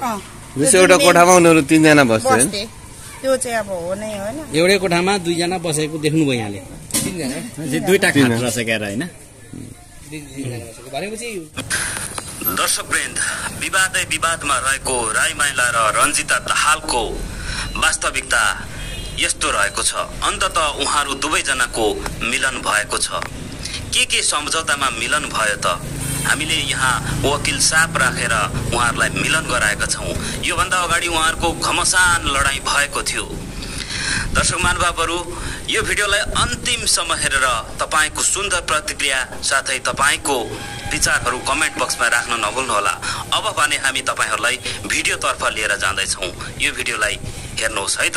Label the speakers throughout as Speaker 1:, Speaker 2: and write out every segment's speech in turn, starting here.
Speaker 1: एउटा कोठामा उनीहरू 3 जना बस्थे
Speaker 2: त्यो चाहिँ अब हो नै होइन
Speaker 3: एउटै कोठामा 2 जना बसेको देख्नुभयो यहाँले 3 जना दुईटा खाट रसेर हैन भनेपछि
Speaker 4: दर्शकवृन्द विवादै विवादमा रहेको राई माइला र रञ्जिता दाहालको वास्तविकता यस्तो रहेको छ। अन्ततः उहाँहरू दुवैजनाको मिलन भएको छ। के सम्झौतामा मिलन भयो त? हामीले यहाँ वकिल साहब राखेर उहाँहरूलाई मिलन गराएका छौँ। योभन्दा अगाडि उहाँहरूको घमसान लडाईँ भएको थियो। दर्शक महानुभावहरू, यो भिडियोलाई अन्तिमसम्म हेरेर तपाईको सुन्दर प्रतिक्रिया साथै तपाईको विचारहरू कमेन्ट बक्समा राख्न नभुल्नुहोला। अब भने हामी तपाईहरूलाई भिडियोतर्फ लिएर जाँदैछौँ। यो भिडियोलाई हेर्नुहोस् है त।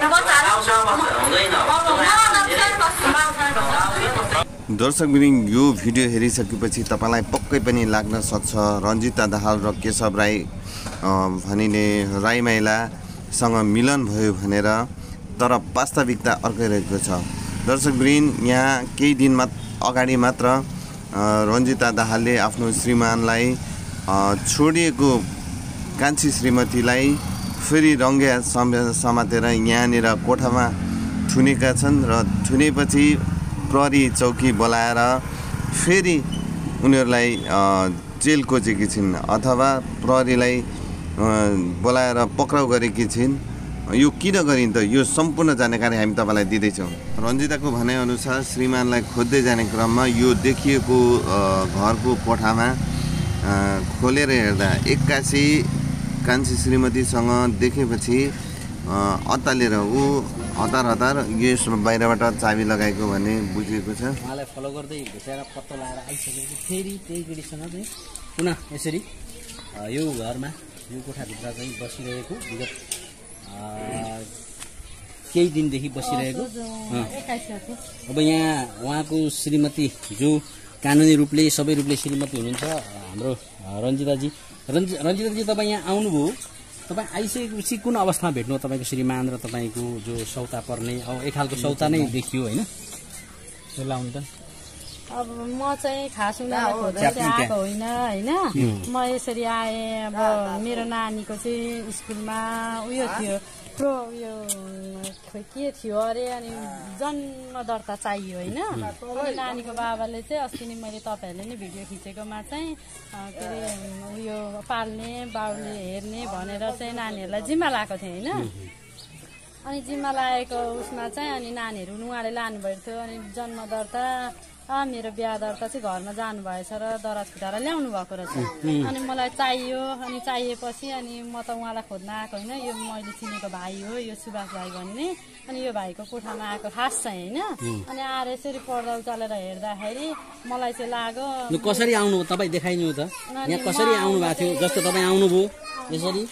Speaker 1: दर्शकवृन्द, यो भिडियो हेरिसकेपछि तपाईलाई पक्कै पनि लाग्न सक्छ रञ्जिता दाहाल र केशव राई भनिने राई माइलासँग मिलन भयो भनेर, तर वास्तविकता अर्कै रहेको छ। दर्शकवृन्द, यहाँ केही दिन अगाडि मात्र रञ्जिता दाहालले आफ्नो श्रीमानलाई छोडिएको कान्छी श्रीमतीलाई फेरि रङ्गे समातेर यहाँनिर कोठामा थुनेका छन् र थुनेपछि प्रहरी चौकी बोलाएर फेरि उनीहरूलाई जेल कोचेकी छिन् अथवा प्रहरीलाई बोलाएर पक्राउ गरेकी छिन्। यो किन गरिन् त? यो सम्पूर्ण जानकारी हामी तपाईलाई दिँदैछौँ। रञ्जिताको भनाइअनुसार श्रीमानलाई खोज्दै जाने क्रममा यो देखिएको घरको कोठामा खोलेर हेर्दा एक्कासी कान्छी श्रीमतीसँग देखेपछि अत्तालेर ऊ हतार यो बाहिरबाट चाबी लगाएको भन्ने बुझिएको छ।
Speaker 3: उहाँलाई फलो गर्दै भेटेर पत्तो लगाएर आइसकेपछि फेरि त्यही केटीसँग चाहिँ पुनः यसरी यो घरमा यो कोठाभित्र चाहिँ बसिरहेको विगत केही दिनदेखि बसिरहेको। अब यहाँ उहाँको श्रीमती जो कानुनी रूपले सबै रूपले श्रीमती हुनुहुन्छ हाम्रो रञ्जिताजी, तपाईँ यहाँ आउनुभयो। तपाईँ आइसकेपछि कुन अवस्थामा भेट्नु तपाईँको श्रीमान र तपाईँको जो सौता पर्ने अब एक खालको सौता नै देखियो होइन? लाउनु त।
Speaker 5: अब म चाहिँ खास उनीहरूलाई खोज्दै आएको होइन म यसरी आएँ। अब मेरो नानीको चाहिँ स्कुलमा उयो थियो उयो के थियो अरे, अनि जन्म दर्ता चाहियो होइन। अनि नानीको बाबाले चाहिँ अस्ति नै मैले तपाईँहरूले नै भिडियो खिचेकोमा चाहिँ के अरे उयो पाल्ने बाउले हेर्ने भनेर चाहिँ नानीहरूलाई जिम्मा लगाएको थियो होइन। अनि जिम्मा लागेको उसमा चाहिँ अनि नानीहरू उहाँले लानुभएको थियो। अनि जन्म दर्ता मेरो बिहा दर्ता चाहिँ घरमा जानुभएछ र दराज खुटाएर ल्याउनु भएको रहेछ। अनि मलाई चाहियो। अनि चाहिएपछि अनि म त उहाँलाई खोज्न आएको होइन, यो मैले चिनेको भाइ हो, यो सुभाष भाइ भन्ने। अनि यो भाइको कोठामा आएको खास चाहिँ होइन। अनि आएर यसरी पर्दा उचालेर हेर्दाखेरि मलाई चाहिँ लाग्यो
Speaker 3: कसरी आउनु तपाईँ देखाइनु त यहाँ कसरी आउनु भएको थियो जस्तो तपाईँ आउनुभयो यसरी।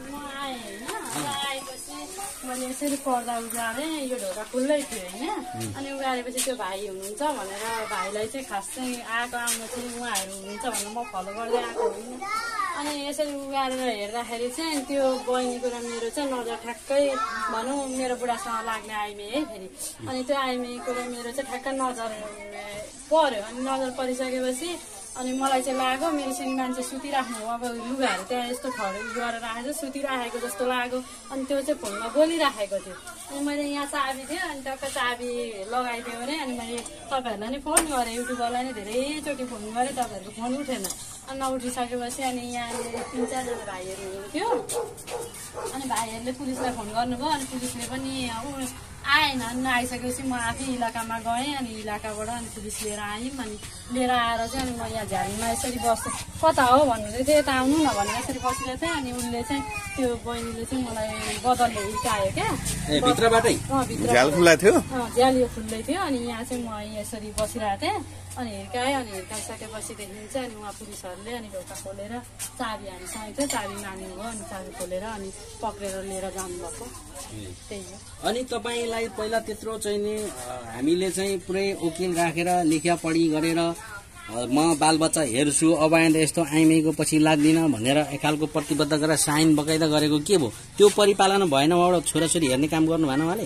Speaker 5: मैले यसरी पर्दा उगारेँ, यो ढोका खुल्लै थियो होइन। अनि उगारेपछि त्यो भाइ हुनुहुन्छ भनेर भाइलाई चाहिँ खास चाहिँ आउनु चाहिँ उहाँहरू हुनुहुन्छ भनेर म फलो गर्दै आएको होइन। अनि यसरी उगारेर हेर्दाखेरि चाहिँ त्यो बहिनीको र मेरो चाहिँ नजर ठ्याक्कै भनौँ मेरो बुढासँग लाग्ने आइमे है फेरि। अनि त्यो आइमेको र मेरो चाहिँ ठ्याक्कै नजर पर्यो। अनि नजर परिसकेपछि अनि मलाई चाहिँ लाग्यो मेरो श्रीमान चाहिँ सुतिराख्नु हो, अब लुगाहरू त्यहाँ यस्तो खडे गरेर राखेको सुतिराखेको जस्तो लाग्यो। अनि त्यो चाहिँ फोनमा बोलिराखेको थियो। अनि मैले यहाँ चाबी थियो, अनि टक्क चाबी लगाइदियो अरे। अनि मैले तपाईँहरूलाई नै फोन गरेँ, युट्युबरलाई नै धेरैचोटि फोन गरेँ, तपाईँहरूको फोन उठेन। अनि नउठिसकेपछि अनि यहाँ 3-4जना भाइहरू हुनुहुन्थ्यो। अनि भाइहरूले पुलिसलाई फोन गर्नुभयो। अनि पुलिसले पनि आएन। अनि आइसकेपछि म आफै इलाकामा गएँ। अनि इलाकाबाट अनि पुलिस लिएर आयौँ। अनि लिएर आएर चाहिँ अनि म यहाँ झ्यालीमा यसरी बस्छु, कता हो भन्नुहुँदै थियो, यता आउनु न भनेर यसरी बसिरहेको थिएँ। अनि उसले चाहिँ त्यो बहिनीले चाहिँ मलाई बदलले हिर्कायो क्या,
Speaker 3: भित्रबाटै
Speaker 1: झ्याल खुल्ला थियो,
Speaker 5: झ्याल यो खुल्लै थियो। अनि यहाँ चाहिँ म यसरी बसिरहेको थिएँ। अनि हिर्काएँ। अनि हिर्काइसकेपछिदेखि चाहिँ अनि उहाँ पुलिसहरूले अनि ढोका खोलेर चाबी हामीसँग थियो, चाबी माग्नुभयो। अनि चाबी खोलेर अनि पक्रेर लिएर जानुभएको, त्यही हो।
Speaker 3: अनि तपाईँलाई पहिला त्यत्रो चाहिँ नि हामीले चाहिँ पुरै वकिल राखेर लेखा पढी गरेर म बालबच्चा हेर्छु अब आएर यस्तो आइमेको पछि लाग्दिनँ भनेर एक खालको प्रतिबद्ध गरेर साइन बकाइदा गरेको के भयो? त्यो परिपालन भएन? उहाँबाट छोराछोरी हेर्ने काम गर्नु भएन उहाँले?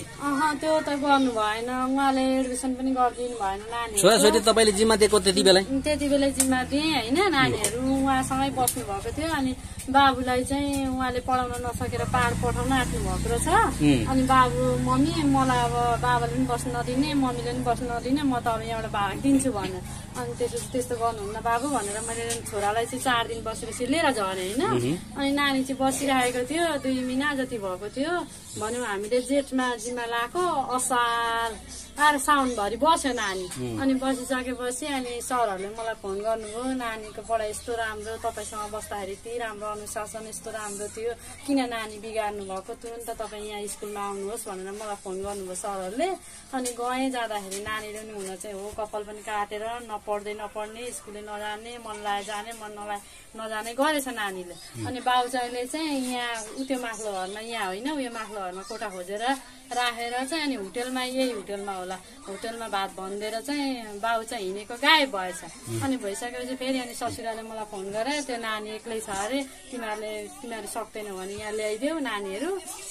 Speaker 5: त्यो त गर्नु भएन उहाँले एडमिसन पनि गरिदिनु भएन नानी
Speaker 3: छोराछोरी तपाईँले जिम्मा दिएको त्यति बेला
Speaker 5: त्यति बेला जिम्मा दिएँ होइन नानीहरू उहाँसँगै बस्नु भएको थियो अनि बाबुलाई चाहिँ उहाँले पढाउन नसकेर पहाड पठाउन आँट्नु भएको रहेछ अनि बाबु मम्मी मलाई अब बाबाले पनि बस्नु नदिने मम्मीले पनि बस्नु नदिने म त अब यहाँबाट भाग दिन्छु भने अनि त्यस्तो गर्नुहुन्न बाबु भनेर मैले छोरालाई चाहिँ 4 दिन बसेपछि लिएर झरेँ होइन अनि नानी चाहिँ बसिरहेको थियो 2 महिना जति भएको थियो भन्यो हामीले जेठमा जिम्मा लाएको असार आएर साउनभरि बस्यो नानी अनि बसिसकेपछि अनि सरहरूले मलाई फोन गर्नुभयो नानीको पढाइ यस्तो राम्रो तपाईँसँग बस्दाखेरि यति राम्रो अनुशासन यस्तो राम्रो थियो किन नानी बिगार्नु भएको तुरन्त तपाईँ यहाँ स्कुलमा आउनुहोस् भनेर मलाई फोन गर्नुभयो सरहरूले अनि गएँ जाँदाखेरि नानीले पनि हुन चाहिँ हो कपाल पनि काटेर नपढ्ने स्कुलले नजाने मन लाए जाने मन नलाए नजाने गरेछ नानीले अनि बाबुचाइले चाहिँ यहाँ उत्यो माथिल्लो घरमा यहाँ होइन उयो माथिल्लो घरमा कोठा खोजेर राखेर चाहिँ अनि होटेलमा यही होटेलमा होला होटेलमा भात भनिदिएर चाहिँ बाबु चाहिँ हिँडेको गायब भएछ अनि भइसकेपछि फेरि अनि ससुराले मलाई फोन गरे त्यो नानी एक्लै छ अरे तिमीहरू सक्दैनौ भने यहाँ ल्याइदेऊ नानीहरू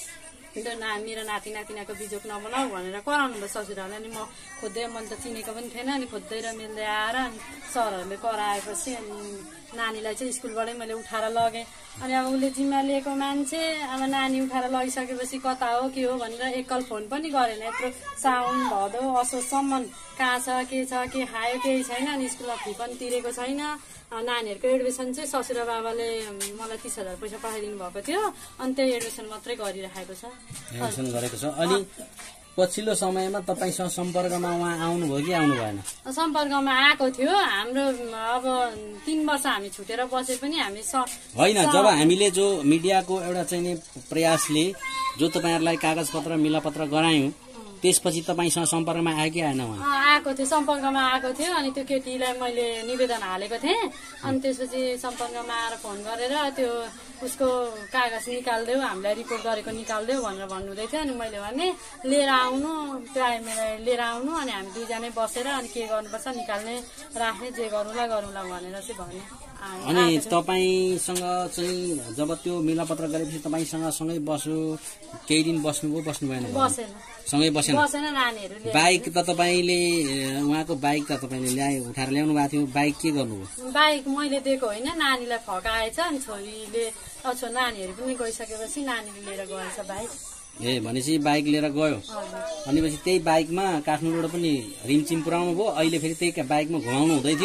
Speaker 5: मेरो नाति नातिनाको बिजोक नबनाऊ भनेर कराउनु भयो ससुराले अनि म खोज्दै मन त चिनेको पनि थिएन अनि खोज्दै र मिल्दै आएर अनि सरहरूले कराएपछि अनि नानीलाई चाहिँ स्कुलबाटै मैले उठाएर लगेँ अनि अब उसले जिम्मा लिएको मान्छे अब नानी उठाएर लगिसकेपछि कता हो के हो भनेर एकल फोन पनि गरेन यत्रो साउन भदौ असोजसम्म कहाँ छ के खायो केही छैन अनि स्कुलमा फी पनि तिरेको छैन नानीहरूको एडमिसन चाहिँ ससुरा बाबाले मलाई 30,000 पैसा पठाइदिनु भएको थियो अनि त्यही एडमिसन मात्रै गरिराखेको छ
Speaker 3: एडमिसन गरेको छ अनि पछिल्लो समयमा तपाईँसँग सम्पर्कमा उहाँ आउनुभयो कि आउनु भएन
Speaker 5: सम्पर्कमा आएको थियो हाम्रो अब 3 वर्ष हामी छुटेर बसे पनि हामी
Speaker 3: होइन जब हामीले जो मिडियाको एउटा चाहिँ प्रयासले जो तपाईँहरूलाई कागजपत्र मिलापत्र गरायौं त्यसपछि तपाईसँग सम्पर्कमा आयो कि आएन उहाँ
Speaker 5: आएको थियो सम्पर्कमा आएको थियो अनि त्यो केटीलाई मैले निवेदन हालेको थिएँ अनि त्यसपछि सम्पर्कमा आएर फोन गरेर त्यो उसको कागज निकाल्देऊ हामीलाई रिपोर्ट गरेको निकाल्देऊ भनेर भन्नुहुँदै थियो अनि मैले भने लिएर आउनु प्राइमेरी लिएर आउनु अनि हामी दुईजनै बसेर अनि के गर्नुपर्छ निकाल्ने राख्ने जे गरौँला भनेर चाहिँ भने
Speaker 3: अनि तपाईसँग चाहिँ जब त्यो मिलापत्र गरेपछि तपाईसँग सँगै बस्यो केही दिन बस्नुभयो बस्नु भएन
Speaker 5: बसेन
Speaker 3: सँगै बसेन
Speaker 5: नानीहरू
Speaker 3: बाइक त तपाईले उहाँको बाइक त तपाईले उठाएर ल्याउनु भएको थियो बाइक के गर्नुभयो
Speaker 5: बाइक मैले दिएको होइन नानीलाई फकाएछ अनि छोरीले नानीहरू पनि गइसकेपछि नानीले लिएर गएछ बाइक
Speaker 3: भनेपछि बाइक लिएर गयो अनि पछि त्यही बाइकमा काठमाडौँबाट पनि रिमचिम पुर्याउनु भयो अहिले फेरि त्यही बाइकमा घुमाउनु हुँदै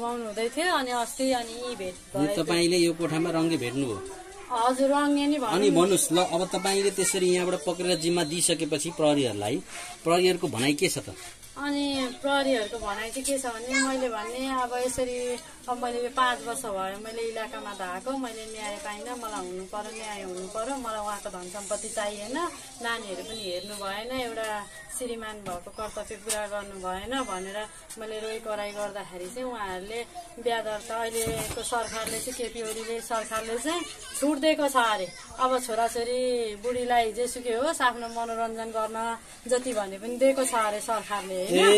Speaker 5: थियो अनि अस्ति अनि भेट भयो
Speaker 3: तपाईले यो कोठामा रङ्गे भेट्नुभयो
Speaker 5: हजुर रङ्गे नि
Speaker 3: अनि भन्नुस् ल अब तपाईले त्यसरी यहाँबाट पक्रेर जिम्मा दिइसकेपछि प्रहरीहरुको भनाइ के छ त
Speaker 5: अनि प्रहरीहरुको भनाइ चाहिँ के छ भने मैले भन्ने अब यसरी अब मैले 5 वर्ष भयो मैले इलाकामा धाएको मैले न्याय पाइन मलाई हुनु पर्यो न्याय हुनु पर्यो मलाई उहाँको धन सम्पत्ति चाहिएन नानीहरू पनि हेर्नु भएन एउटा श्रीमान भएको कर्तव्य पूरा गर्नु भएन भनेर मैले रोइ कराई गर्दाखेरि चाहिँ उहाँहरूले ब्यादर त अहिलेको सरकारले चाहिँ केपी ओलीले सरकारले चाहिँ छुट दिएको छ अरे अब छोराछोरी बुढीलाई जेसुकै होस् आफ्नो मनोरञ्जन गर्न जति भने पनि दिएको छ अरे सरकारले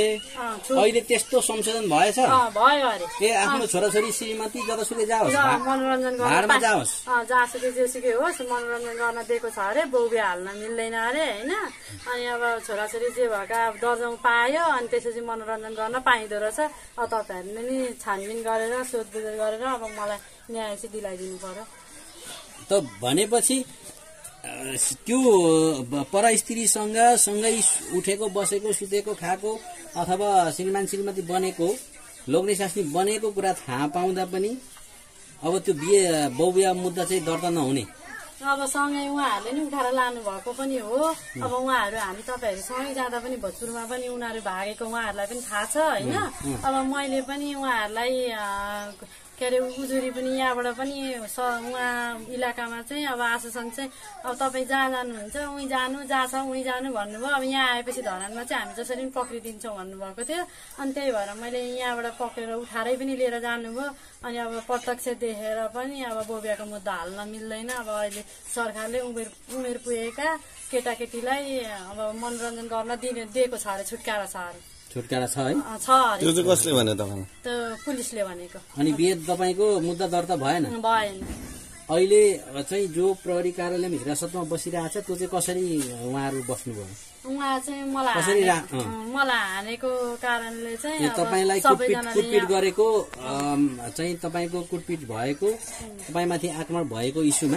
Speaker 3: अहिले त्यस्तो संशोधन भएछ
Speaker 5: भयो अरे
Speaker 3: आफ्नो छोराछोरी श्रीमती जतासुकै जाओस्
Speaker 5: मनोरञ्जन
Speaker 3: गर्न जाओस्
Speaker 5: जहाँसुकै जेसुकै होस् मनोरञ्जन गर्न दिएको छ अरे बौबिया हाल्न मिल्दैन अरे हैन अनि अब छोराछोरी जे भएका दर्जाउ पायो अनि त्यसपछि मनोरञ्जन गर्न पाइँदो रहेछ अब तपाईहरुले नि छानबिन गरेर सोधबुझ गरेर अब मलाई न्याय चाहिँ दिलाइदिनु पर्यो
Speaker 3: त भनेपछि त्यो परस्त्रीसँग सँगै उठेको बसेको सुतेको खाएको अथवा श्रीमान श्रीमती बनेको लोग्ने सास्नी बनेको कुरा थाहा पाउँदा पनि अब त्यो बिहे बहुविवाह मुद्दा चाहिँ दर्ता नहुने
Speaker 5: अब सँगै उहाँहरूले नि उठाएर लानु भएको पनि हो अब उहाँहरू हामी तपाईहरु सँगै जाँदा पनि भोजपुरमा पनि उनीहरू भागेको उहाँहरूलाई पनि थाहा छ हैन अब मैले पनि उहाँहरूलाई के अरे उजुरी पनि यहाँबाट पनि उहाँ इलाकामा चाहिँ अब आशासन चाहिँ अब तपाईँ जहाँ जानुहुन्छ उहीँ जानु जहाँ छ उहीँ जानु भन्नुभयो अब यहाँ आएपछि धरानमा चाहिँ हामी जसरी पनि पक्रिदिन्छौँ भन्नुभएको थियो अनि त्यही भएर मैले यहाँबाट पक्रेर उठाएरै पनि लिएर जानुभयो अनि अब प्रत्यक्ष देखेर पनि अब बोबियाको मुद्दा हाल्न मिल्दैन अब अहिले सरकारले उमेर पुगेका केटाकेटीलाई अब मनोरञ्जन गर्न दिएको छ अरे छुटकारा छ अरे
Speaker 3: छुटकारा छ है
Speaker 1: त्यो चाहिँ कसले भन्यो तपाईलाई
Speaker 5: त्यो पुलिसले भनेको
Speaker 3: अनि बिहे तपाईको मुद्दा दर्ता भएन अहिले चाहिँ जो प्रहरी कार्यालयमा हिरासतमा बसिरहेको छ त्यो चाहिँ कसरी उहाँहरू बस्नुभयो?
Speaker 5: उहाँ चाहिँ
Speaker 3: कसरी
Speaker 5: मलाई हानेको कारणले चाहिँ
Speaker 3: तपाईँलाई कुटपिट गरेको चाहिँ तपाईँको कुटपिट भएको तपाईँमाथि आक्रमण भएको इस्युमा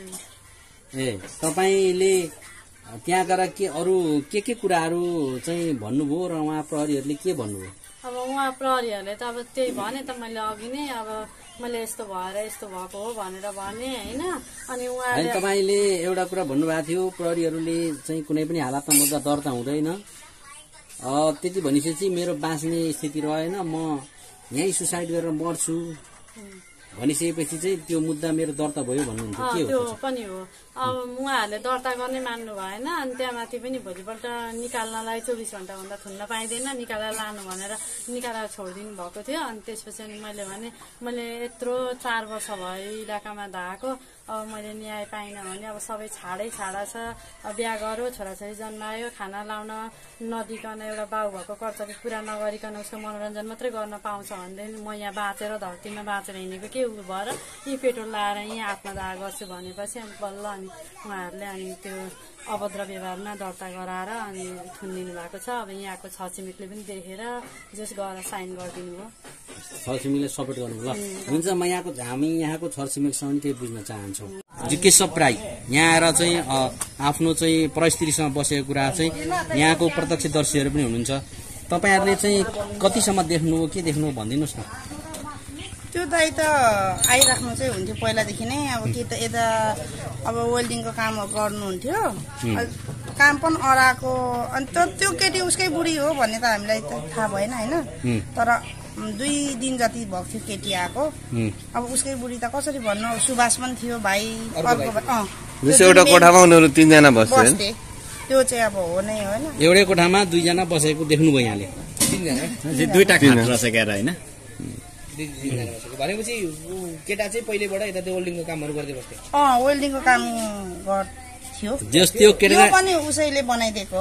Speaker 3: तपाईँले त्यहाँ गएर के अरू के कुराहरू चाहिँ भन्नुभयो र उहाँ प्रहरीहरूले के भन्नुभयो?
Speaker 5: अब उहाँ प्रहरीहरूले त अब त्यही भने त मैले अघि नै अब मैले यस्तो भएर यस्तो भएको हो भनेर भने होइन। अनि उहाँले
Speaker 3: तपाईँले एउटा कुरा भन्नुभएको थियो प्रहरीहरूले चाहिँ कुनै पनि हालतमा मुद्दा दर्ता हुँदैन त्यति भनिसकेपछि मेरो बाँच्ने स्थिति रहेन म यहीँ सुसाइड गरेर मर्छु भनिसकेपछि चाहिँ त्यो मुद्दा मेरो दर्ता भयो भन्नुहुन्छ के हो?
Speaker 5: त्यो पनि हो। अब उहाँहरूले दर्ता गर्ने मान्नु भएन अनि त्यहाँमाथि पनि भोलिपल्ट निकाल्नलाई 24 घण्टाभन्दा थुन्न पाइँदैन निकालेर लानु भनेर निकालेर छोडिदिनु भएको थियो। अनि त्यसपछि अनि मैले भने मैले यत्रो 4 वर्ष भयो इलाकामा धाएको अब मैले न्याय पाइनँ भने अब सबै छाडा छ। बिहा गर्यो छोराछोरी जन्मायो खाना लाउन नदिकन एउटा बाउ भएको कर्तव्य पुरा नगरिकन उसको मनोरञ्जन मात्रै गर्न पाउँछ भनेदेखि म यहाँ बाँचेर धरतीमा बाँचेर हिँडेको के उ भएर यी पेट्रोल लाएर यहाँ आत्मदाह गर्छु भनेपछि अनि बल्ल अनि उहाँहरूले अनि त्यो अभद्र व्यवहारमा दर्ता गराएर अनि थुनिदिनु भएको छ। अब यहाँको छरछिमेकले पनि देखेर जस गएर साइन गरिदिनु हो।
Speaker 3: छरछिमेकले सपोर्ट गर्नु ल हुन्छ। हामी यहाँको छरछिमेकसँग केही बुझ्न चाहन्छौँ। केशव राई यहाँ आएर चाहिँ आफ्नो चाहिँ परिस्थितिसँग बसेको कुरा चाहिँ यहाँको प्रत्यक्षदर्शीहरू पनि हुनुहुन्छ तपाईँहरूले चाहिँ कतिसम्म देख्नु के देख्नु भनिदिनुहोस् न।
Speaker 2: त्यो दाइ त आइराख्नु चाहिँ हुन्थ्यो पहिलादेखि नै अब कि त यता अब वेल्डिङको कामहरू गर्नुहुन्थ्यो काम पनि अराएको अनि त्यो केटी उसकै बुढी हो भन्ने त हामीलाई त थाहा भएन होइन। तर 2 दिन जति भएको थियो केटी आएको अब उसकै बुढी त कसरी भन्नु सुभाष पनि थियो भाइ
Speaker 1: एउटा कोठामा उनीहरू 3 जना बस्थे
Speaker 2: त्यो चाहिँ अब हो नै होइन।
Speaker 3: एउटै कोठामा 2 जना बसेको देख्नुभयो यहाँले 3 जना 2टा खाट रसेर होइन
Speaker 6: भनेपछि केटा चाहिँ पहिलेबाट यता त्यो वेल्डिङको कामहरू गर्दै बस्थे
Speaker 2: वेल्डिङको काम गर्थ्यो
Speaker 3: त्यो
Speaker 2: पनि उसैले बनाइदिएको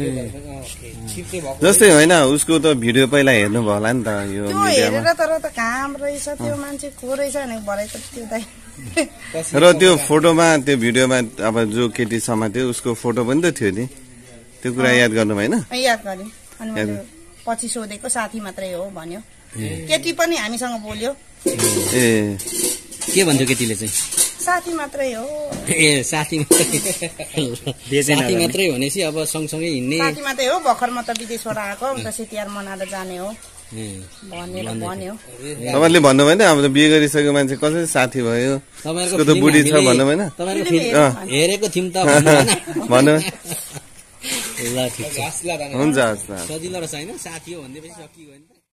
Speaker 1: जस्तै होइन उसको त भिडियो पहिला हेर्नुभयो होला नि त यो
Speaker 2: हेरेर तर त काम रहेछ त्यो मान्छे को रहेछ भने भरे त त्यो दाइ
Speaker 1: र त्यो फोटोमा त्यो भिडियोमा अब जो केटी समात्यो उसको फोटो पनि त थियो नि त्यो कुरा याद गर्नु भएन?
Speaker 2: याद गरेँ अनि मैले पछि सोधेको साथी मात्रै हो भन्यो। केटी पनि हामीसँग बोल्यो।
Speaker 3: के भन्थ्यो केटीले चाहिँ?
Speaker 2: साथी मात्रै हो।
Speaker 3: साथी मात्रै भनेपछि अब सँगसँगै हिँड्ने
Speaker 2: साथी मात्रै हो भर्खर म त विदेशबाट आएको दसैँ तिहार मनाएर जाने हो भनेर भन्यो।
Speaker 1: तपाईँले भन्नु भएन अब बिहे गरिसकेको मान्छे कसरी साथी भयो उसको त बुढी छ भन्नु भएन?
Speaker 3: हेरेको थियौँ त
Speaker 1: भन्नु
Speaker 3: ल ठिक छ
Speaker 1: हुन्छ
Speaker 3: सजिलो रहेछ होइन साथी हो भनेपछि सकियो भने